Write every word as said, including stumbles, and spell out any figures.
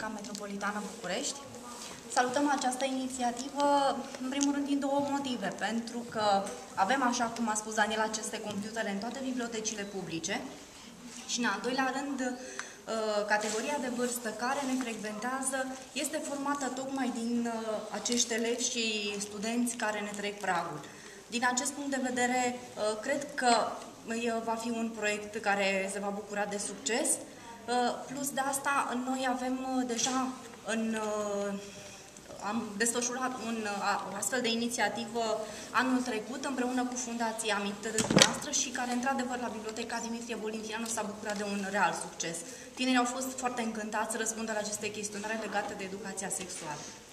Biblioteca Metropolitană București. Salutăm această inițiativă, în primul rând, din două motive. Pentru că avem, așa cum a spus Daniel, aceste computere în toate bibliotecile publice și, în al doilea rând, categoria de vârstă care ne frecventează este formată tocmai din acești elevi și studenți care ne trec pragul. Din acest punct de vedere, cred că va fi un proiect care se va bucura de succes. Plus de asta, noi avem deja în, am desfășurat un, o astfel de inițiativă anul trecut împreună cu Fundația Amintire de noastră și care, într-adevăr, la Biblioteca Dimitrie Bolințianu s-a bucurat de un real succes. Tinerii au fost foarte încântați să răspundă la aceste chestionare legate de educația sexuală.